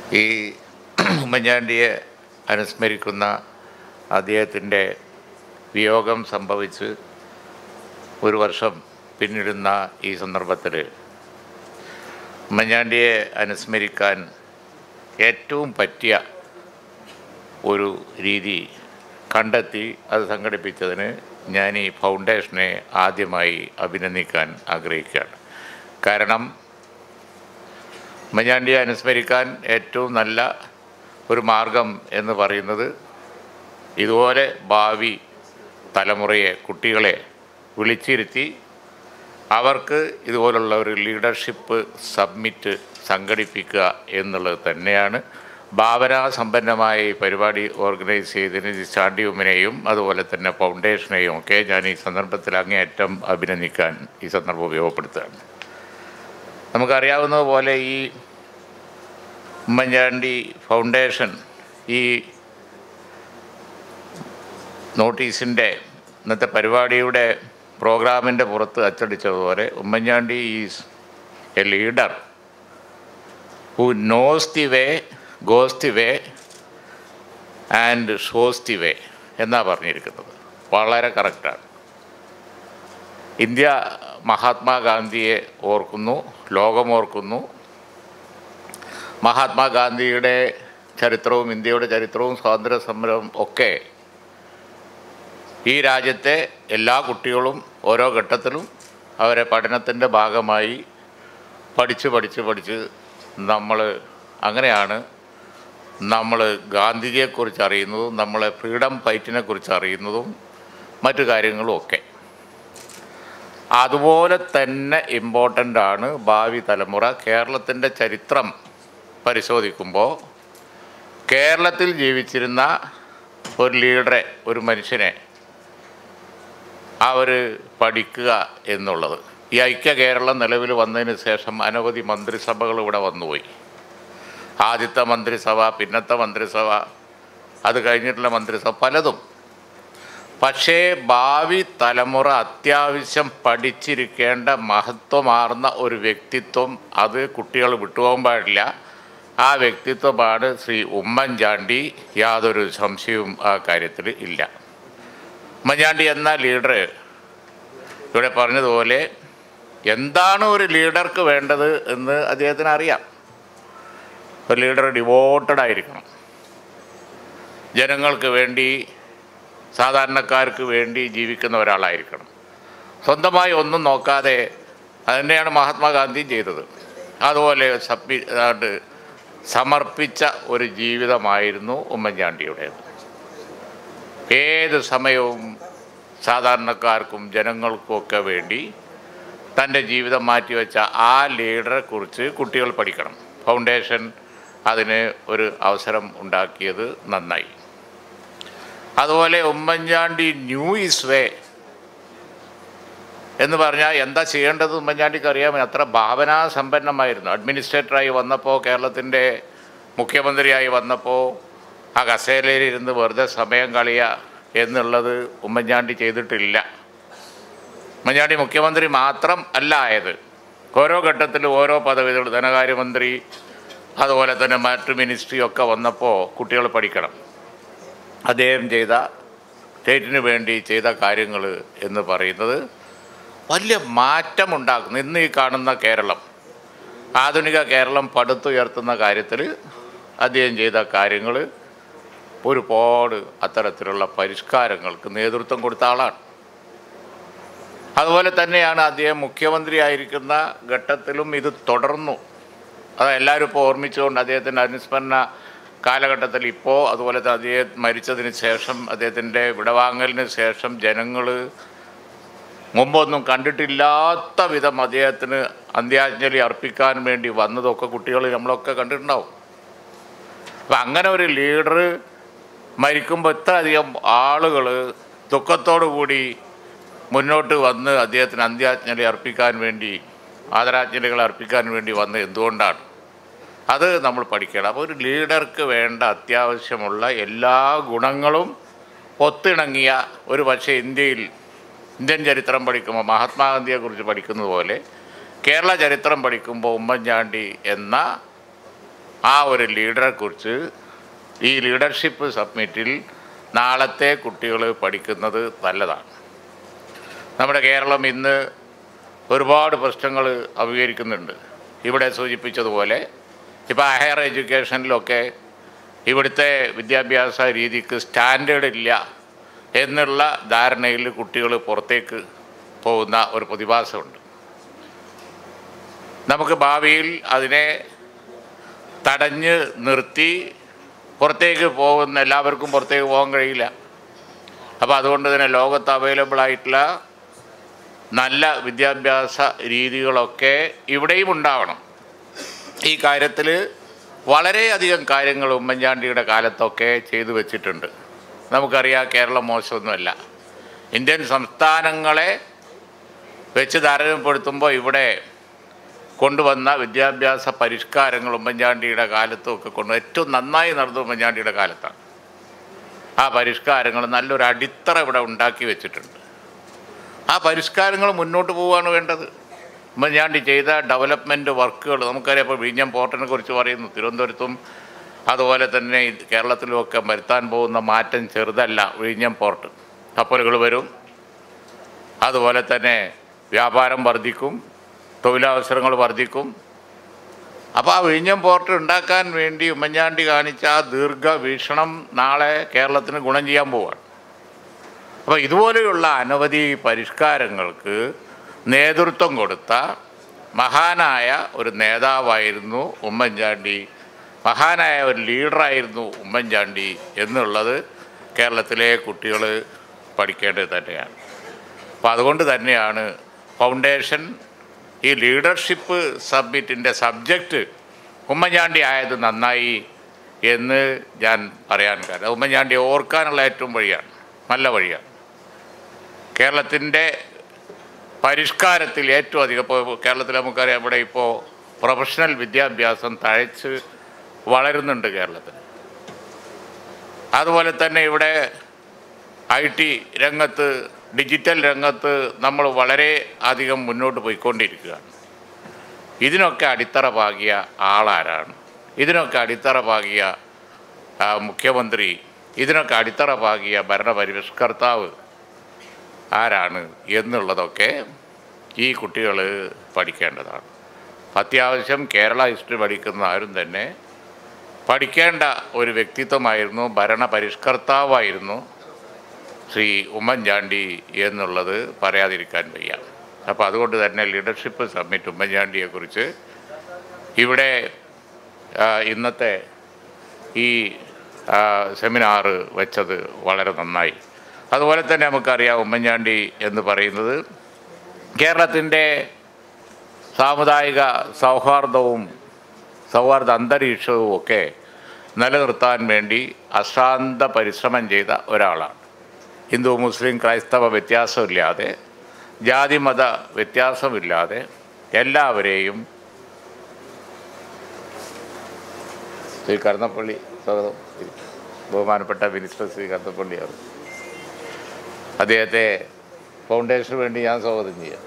ഈ ഉമ്മൻചാണ്ടിയെ അനുസ്മരിക്കുന്ന അദ്ദേഹത്തിൻ്റെ വിയോഗം സംഭവിച്ച് ഒരു വർഷം പിന്നിടുന്ന ഈ സന്ദർഭത്തിൽ ഉമ്മൻചാണ്ടിയെ അനുസ്മരിക്കാൻ ഏറ്റവും പറ്റിയ ഒരു രീതി കണ്ടെത്തി അത് സംഘടിപ്പിച്ചതിന് ഞാൻ ഈ ഫൗണ്ടേഷനെ ആദ്യമായി അഭിനന്ദിക്കാൻ ആഗ്രഹിക്കുകയാണ്. കാരണം ഉമ്മൻചാണ്ടിയെ അനുസ്മരിക്കാൻ ഏറ്റവും നല്ല ഒരു മാർഗം എന്ന് പറയുന്നത് ഇതുപോലെ ഭാവി തലമുറയെ, കുട്ടികളെ വിളിച്ചിരുത്തി അവർക്ക് ഇതുപോലുള്ള ഒരു ലീഡർഷിപ്പ് സബ്മിറ്റ് സംഘടിപ്പിക്കുക എന്നുള്ളത് തന്നെയാണ്. ഭാവനാസമ്പന്നമായ ഈ പരിപാടി ഓർഗനൈസ് ചെയ്തതിന് ചാണ്ടി ഉമ്മനെയും അതുപോലെ തന്നെ ഫൗണ്ടേഷനെയും ഒക്കെ ഞാൻ ഈ സന്ദർഭത്തിൽ അങ്ങേയറ്റം അഭിനന്ദിക്കാൻ ഈ സന്ദർഭം ഉപയോഗപ്പെടുത്തുകയാണ്. നമുക്കറിയാവുന്നതുപോലെ ഈ ഉമ്മൻചാണ്ടി ഫൗണ്ടേഷൻ ഈ നോട്ടീസിൻ്റെ ഇന്നത്തെ പരിപാടിയുടെ പ്രോഗ്രാമിൻ്റെ പുറത്ത് അച്ചടിച്ചതുപോലെ Oommen Chandy is a leader who knows the way, goes the way and shows the way എന്നാണ് പറഞ്ഞിരിക്കുന്നത്. വളരെ കറക്റ്റാണ്. ഇന്ത്യ മഹാത്മാഗാന്ധിയെ ഓർക്കുന്നു, ലോകം ഓർക്കുന്നു. മഹാത്മാഗാന്ധിയുടെ ചരിത്രവും ഇന്ത്യയുടെ ചരിത്രവും സ്വാതന്ത്ര്യ സമരവും ഒക്കെ ഈ രാജ്യത്തെ എല്ലാ കുട്ടികളും ഓരോ ഘട്ടത്തിലും അവരെ പഠനത്തിൻ്റെ ഭാഗമായി പഠിച്ച് അങ്ങനെയാണ് നമ്മൾ ഗാന്ധിജിയെക്കുറിച്ച് അറിയുന്നതും നമ്മളെ ഫ്രീഡം ഫൈറ്റിനെ കുറിച്ച് അറിയുന്നതും മറ്റു കാര്യങ്ങളും ഒക്കെ. അതുപോലെ തന്നെ ഇമ്പോർട്ടൻ്റ് ആണ് ഭാവി തലമുറ. കേരളത്തിൻ്റെ ചരിത്രം പരിശോധിക്കുമ്പോൾ കേരളത്തിൽ ജീവിച്ചിരുന്ന ഒരു ലീഡറെ, ഒരു മനുഷ്യനെ അവർ പഠിക്കുക എന്നുള്ളത്. ഈ ഐക്യ കേരളം നിലവിൽ വന്നതിന് ശേഷം അനവധി മന്ത്രിസഭകൾ ഇവിടെ വന്നുപോയി. ആദ്യത്തെ മന്ത്രിസഭ, പിന്നത്തെ മന്ത്രിസഭ, അത് കഴിഞ്ഞിട്ടുള്ള മന്ത്രിസഭ പലതും. പക്ഷേ ഭാവി തലമുറ അത്യാവശ്യം പഠിച്ചിരിക്കേണ്ട മഹത്വമാർന്ന ഒരു വ്യക്തിത്വം, അത് കുട്ടികൾ വിട്ടുപോകാൻ പാടില്ല. ആ വ്യക്തിത്വമാണ് ശ്രീ ഉമ്മൻചാണ്ടി. യാതൊരു സംശയവും ആ കാര്യത്തിൽ ഇല്ല. ഉമ്മൻചാണ്ടി എന്ന ലീഡർ ഇവിടെ പറഞ്ഞതുപോലെ എന്താണ് ഒരു ലീഡർക്ക് വേണ്ടത് എന്ന് അദ്ദേഹത്തിന് അറിയാം. ഒരു ലീഡർ ഡിവോട്ടഡ് ആയിരിക്കണം, ജനങ്ങൾക്ക് വേണ്ടി, സാധാരണക്കാർക്ക് വേണ്ടി ജീവിക്കുന്ന ഒരാളായിരിക്കണം. സ്വന്തമായി ഒന്നും നോക്കാതെ, അതുതന്നെയാണ് മഹാത്മാഗാന്ധിയും ചെയ്തത്. അതുപോലെ സമർപ്പിച്ച ഒരു ജീവിതമായിരുന്നു ഉമ്മൻചാണ്ടിയുടേത്. ഏത് സമയവും സാധാരണക്കാർക്കും ജനങ്ങൾക്കുമൊക്കെ വേണ്ടി തൻ്റെ ജീവിതം മാറ്റിവെച്ച ആ ലീഡറെ കുറിച്ച് കുട്ടികൾ പഠിക്കണം. ഫൗണ്ടേഷൻ അതിന് ഒരു അവസരം ഉണ്ടാക്കിയത് നന്നായി. അതുപോലെ ഉമ്മൻചാണ്ടി ന്യൂ ഈസ് വേ എന്ന് പറഞ്ഞാൽ എന്താ ചെയ്യേണ്ടത് ഉമ്മൻചാണ്ടിക്ക് അറിയാമോ. അത്ര ഭാവനാസമ്പന്നമായിരുന്നു. അഡ്മിനിസ്ട്രേറ്ററായി വന്നപ്പോൾ, കേരളത്തിൻ്റെ മുഖ്യമന്ത്രിയായി വന്നപ്പോൾ ആ കസേരയിലിരുന്ന് വെറുതെ സമയം കളയുക എന്നുള്ളത് ഉമ്മൻചാണ്ടി ചെയ്തിട്ടില്ല. ഉമ്മൻചാണ്ടി മുഖ്യമന്ത്രി മാത്രം അല്ല ആയത്. ഓരോ ഘട്ടത്തിലും ഓരോ പദവികൾ, ധനകാര്യമന്ത്രി, അതുപോലെ തന്നെ മറ്റു മിനിസ്ട്രി ഒക്കെ വന്നപ്പോൾ കുട്ടികൾ പഠിക്കണം. അദ്ദേഹം ചെയ്ത, സ്റ്റേറ്റിന് വേണ്ടി ചെയ്ത കാര്യങ്ങൾ എന്ന് പറയുന്നത് വലിയ മാറ്റമുണ്ടാക്കുന്നു. ഇന്ന് ഈ കാണുന്ന കേരളം, ആധുനിക കേരളം പടുത്തുയർത്തുന്ന കാര്യത്തിൽ അദ്ദേഹം ചെയ്ത കാര്യങ്ങൾ ഒരുപാട് അത്തരത്തിലുള്ള പരിഷ്കാരങ്ങൾക്ക് നേതൃത്വം കൊടുത്ത ആളാണ്. അതുപോലെ തന്നെയാണ് അദ്ദേഹം മുഖ്യമന്ത്രിയായിരിക്കുന്ന ഘട്ടത്തിലും ഇത് തുടർന്നു. അത് എല്ലാവരും ഇപ്പോൾ ഓർമ്മിച്ചുകൊണ്ട് അദ്ദേഹത്തിൻ്റെ അനുസ്മരണ കാലഘട്ടത്തിൽ ഇപ്പോൾ, അതുപോലെ തന്നെ അദ്ദേഹം മരിച്ചതിന് ശേഷം, അദ്ദേഹത്തിൻ്റെ വിടവാങ്ങലിന് ശേഷം ജനങ്ങൾ മുമ്പൊന്നും കണ്ടിട്ടില്ലാത്ത വിധം അദ്ദേഹത്തിന് അന്ത്യാഞ്ജലി അർപ്പിക്കാൻ വേണ്ടി വന്നതൊക്കെ കുട്ടികൾ നമ്മളൊക്കെ കണ്ടിട്ടുണ്ടാവും. അപ്പം അങ്ങനെ ഒരു ലീഡർ മരിക്കുമ്പോൾ ഇത്രയധികം ആളുകൾ ദുഃഖത്തോടു കൂടി മുന്നോട്ട് വന്ന് അദ്ദേഹത്തിന് അന്ത്യാഞ്ജലി അർപ്പിക്കാൻ വേണ്ടി, ആദരാഞ്ജലികൾ അർപ്പിക്കാൻ വേണ്ടി വന്ന് എന്തുകൊണ്ടാണ്? അത് നമ്മൾ പഠിക്കണം. അപ്പോൾ ഒരു ലീഡർക്ക് വേണ്ട അത്യാവശ്യമുള്ള എല്ലാ ഗുണങ്ങളും ഒത്തിണങ്ങിയ, ഒരു പക്ഷേ ഇന്ത്യൻ ചരിത്രം പഠിക്കുമ്പോൾ മഹാത്മാഗാന്ധിയെക്കുറിച്ച് പഠിക്കുന്നത് പോലെ കേരള ചരിത്രം പഠിക്കുമ്പോൾ ഉമ്മൻചാണ്ടി എന്ന ആ ഒരു ലീഡറെക്കുറിച്ച് ഈ ലീഡർഷിപ്പ് സബ്മിറ്റിൽ നാളത്തെ കുട്ടികൾ പഠിക്കുന്നത് നല്ലതാണ്. നമ്മുടെ കേരളം ഇന്ന് ഒരുപാട് പ്രശ്നങ്ങൾ അഭിമുഖീകരിക്കുന്നുണ്ട്. ഇവിടെ സൂചിപ്പിച്ചതുപോലെ ഇപ്പോൾ ഹയർ എഡ്യൂക്കേഷനിലൊക്കെ ഇവിടുത്തെ വിദ്യാഭ്യാസ രീതിക്ക് സ്റ്റാൻഡേർഡ് ഇല്ല എന്നുള്ള ധാരണയിൽ കുട്ടികൾ പുറത്തേക്ക് പോകുന്ന ഒരു പ്രതിഭാസമുണ്ട്. നമുക്ക് ഭാവിയിൽ അതിനെ തടഞ്ഞ് നിർത്തി പുറത്തേക്ക് പോകുന്ന എല്ലാവർക്കും പുറത്തേക്ക് പോകാൻ കഴിയില്ല. അപ്പോൾ അതുകൊണ്ട് തന്നെ ലോകത്ത് അവൈലബിൾ ആയിട്ടുള്ള നല്ല വിദ്യാഭ്യാസ രീതികളൊക്കെ ഇവിടെയും ഉണ്ടാവണം. ഈ കാര്യത്തിൽ വളരെയധികം കാര്യങ്ങൾ ഉമ്മൻചാണ്ടിയുടെ കാലത്തൊക്കെ ചെയ്തു വച്ചിട്ടുണ്ട്. നമുക്കറിയാം, കേരളം മോശമൊന്നുമല്ല. ഇന്ത്യൻ സംസ്ഥാനങ്ങളെ വെച്ച് താരതമ്യപ്പെടുത്തുമ്പോൾ ഇവിടെ കൊണ്ടുവന്ന വിദ്യാഭ്യാസ പരിഷ്കാരങ്ങൾ ഉമ്മൻചാണ്ടിയുടെ കാലത്തുമൊക്കെ ഏറ്റവും നന്നായി നടന്നത് ഉമ്മൻചാണ്ടിയുടെ കാലത്താണ്. ആ പരിഷ്കാരങ്ങൾ നല്ലൊരു അടിത്തറ ഇവിടെ ഉണ്ടാക്കി വെച്ചിട്ടുണ്ട്. ആ പരിഷ്കാരങ്ങൾ മുന്നോട്ട് പോവുകയാണ് വേണ്ടത്. ഉമ്മൻചാണ്ടി ചെയ്ത ഡെവലപ്മെൻറ്റ് വർക്കുകൾ നമുക്കറിയാം. ഇപ്പോൾ വിഴിഞ്ഞം പോർട്ടിനെ കുറിച്ച് പറയുന്നു. തിരുവനന്തപുരത്തും അതുപോലെ തന്നെ കേരളത്തിലുമൊക്കെ വരുത്താൻ പോകുന്ന മാറ്റം ചെറുതല്ല. വിഴിഞ്ഞം പോർട്ട് കപ്പലുകൾ വരും, അതുപോലെ തന്നെ വ്യാപാരം വർദ്ധിക്കും, തൊഴിലവസരങ്ങൾ വർദ്ധിക്കും. അപ്പോൾ ആ വിഴിഞ്ഞം പോർട്ട് ഉണ്ടാക്കാൻ വേണ്ടി ഉമ്മൻചാണ്ടി കാണിച്ച ആ ദീർഘവീക്ഷണം നാളെ കേരളത്തിന് ഗുണം ചെയ്യാൻ പോവുകയാണ്. അപ്പോൾ ഇതുപോലെയുള്ള അനവധി പരിഷ്കാരങ്ങൾക്ക് നേതൃത്വം കൊടുത്ത മഹാനായ ഒരു നേതാവായിരുന്നു ഉമ്മൻചാണ്ടി, മഹാനായ ഒരു ലീഡറായിരുന്നു ഉമ്മൻചാണ്ടി എന്നുള്ളത് കേരളത്തിലെ കുട്ടികൾ പഠിക്കേണ്ടത് തന്നെയാണ്. അപ്പോൾ അതുകൊണ്ട് തന്നെയാണ് ഫൗണ്ടേഷൻ ഈ ലീഡർഷിപ്പ് സബ്മിറ്റിൻ്റെ സബ്ജക്റ്റ് ഉമ്മൻചാണ്ടി ആയത് നന്നായി എന്ന് ഞാൻ പറയാൻ കാരണം ഉമ്മൻചാണ്ടിയെ ഓർക്കാനുള്ള ഏറ്റവും വഴിയാണ്, നല്ല വഴിയാണ്. കേരളത്തിൻ്റെ പരിഷ്കാരത്തിൽ ഏറ്റവും അധികം ഇപ്പോൾ കേരളത്തിൽ നമുക്കറിയാം, ഇവിടെ ഇപ്പോൾ പ്രൊഫഷണൽ വിദ്യാഭ്യാസം തഴച്ച് വളരുന്നുണ്ട് കേരളത്തിൽ. അതുപോലെ തന്നെ ഇവിടെ IT രംഗത്ത്, ഡിജിറ്റൽ രംഗത്ത് നമ്മൾ വളരെ അധികം മുന്നോട്ട് പോയിക്കൊണ്ടിരിക്കുകയാണ്. ഇതിനൊക്കെ അടിത്തറ പാകിയ ആളാരാണ്? ഇതിനൊക്കെ അടിത്തറ പാകിയ മുഖ്യമന്ത്രി, ഇതിനൊക്കെ അടിത്തറ പാകിയ ഭരണപരിഷ്കർത്താവ് ആരാണ് എന്നുള്ളതൊക്കെ ഈ കുട്ടികൾ പഠിക്കേണ്ടതാണ്. അത്യാവശ്യം കേരള ഹിസ്റ്ററി പഠിക്കുന്ന ആരും തന്നെ പഠിക്കേണ്ട ഒരു വ്യക്തിത്വമായിരുന്നു, ഭരണപരിഷ്കർത്താവായിരുന്നു ശ്രീ ഉമ്മൻചാണ്ടി എന്നുള്ളത് പറയാതിരിക്കാൻ വയ്യ. അപ്പോൾ അതുകൊണ്ട് തന്നെ ലീഡർഷിപ്പ് സബ്മിറ്റ് ഉമ്മൻചാണ്ടിയെക്കുറിച്ച് ഇവിടെ ഇന്നത്തെ ഈ സെമിനാർ വെച്ചത് വളരെ നന്നായി. അതുപോലെ തന്നെ നമുക്കറിയാം, ഉമ്മൻചാണ്ടി എന്ന് പറയുന്നത് കേരളത്തിൻ്റെ സാമുദായിക സൗഹാർദ്ദ അന്തരീക്ഷവും ഒക്കെ നിലനിർത്താൻ വേണ്ടി അശ്രാന്ത പരിശ്രമം ചെയ്ത ഒരാളാണ്. ഹിന്ദു മുസ്ലിം ക്രൈസ്തവ വ്യത്യാസമില്ലാതെ, ജാതി മത വ്യത്യാസമില്ലാതെ എല്ലാവരെയും ശ്രീ കടന്നപ്പള്ളി സ്വാഗതം, ബഹുമാനപ്പെട്ട മിനിസ്റ്റർ ശ്രീ കടന്നപ്പള്ളിയാണ്. അദ്ദേഹത്തെ ഫൗണ്ടേഷന് വേണ്ടി ഞാൻ സ്വാഗതം ചെയ്യാം.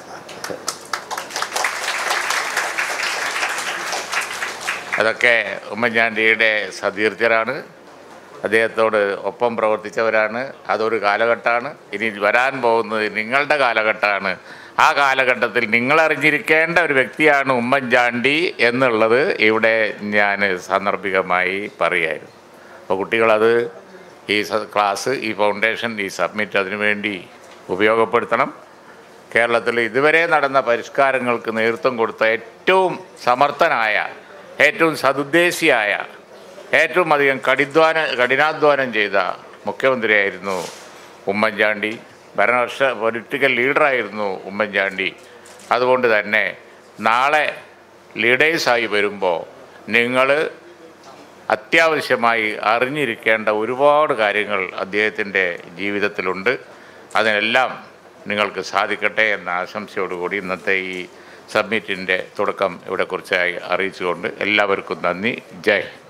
അതൊക്കെ ഉമ്മൻചാണ്ടിയുടെ സതീർത്ഥ്യരാണ്, അദ്ദേഹത്തോട് ഒപ്പം പ്രവർത്തിച്ചവരാണ്. അതൊരു കാലഘട്ടമാണ്. ഇനി വരാൻ പോകുന്നത് നിങ്ങളുടെ കാലഘട്ടമാണ്. ആ കാലഘട്ടത്തിൽ നിങ്ങളറിഞ്ഞിരിക്കേണ്ട ഒരു വ്യക്തിയാണ് ഉമ്മൻചാണ്ടി എന്നുള്ളത് ഇവിടെ ഞാൻ സാന്ദർഭികമായി പറയുമായിരുന്നു. അപ്പോൾ കുട്ടികളത് ഈ ക്ലാസ്, ഈ ഫൗണ്ടേഷൻ, ഈ സബ്മിറ്റ് അതിനുവേണ്ടി ഉപയോഗപ്പെടുത്തണം. കേരളത്തിൽ ഇതുവരെ നടന്ന പരിഷ്കാരങ്ങൾക്ക് നേതൃത്വം കൊടുത്ത ഏറ്റവും സമർത്ഥനായ, ഏറ്റവും സതുദ്ദേശിയായ, ഏറ്റവും അധികം കഠിനാധ്വാനം ചെയ്ത മുഖ്യമന്ത്രിയായിരുന്നു ഉമ്മൻചാണ്ടി. പൊളിറ്റിക്കൽ ലീഡറായിരുന്നു ഉമ്മൻചാണ്ടി. അതുകൊണ്ട് തന്നെ നാളെ ലീഡേഴ്സായി വരുമ്പോൾ നിങ്ങൾ അത്യാവശ്യമായി അറിഞ്ഞിരിക്കേണ്ട ഒരുപാട് കാര്യങ്ങൾ അദ്ദേഹത്തിൻ്റെ ജീവിതത്തിലുണ്ട്. അതിനെല്ലാം നിങ്ങൾക്ക് സാധിക്കട്ടെ എന്ന ആശംസയോടുകൂടി ഇന്നത്തെ ഈ സബ്മിറ്റിൻ്റെ തുടക്കം ഇവിടെ കുറിച്ചായി അറിയിച്ചുകൊണ്ട് എല്ലാവർക്കും നന്ദി. ജയ്.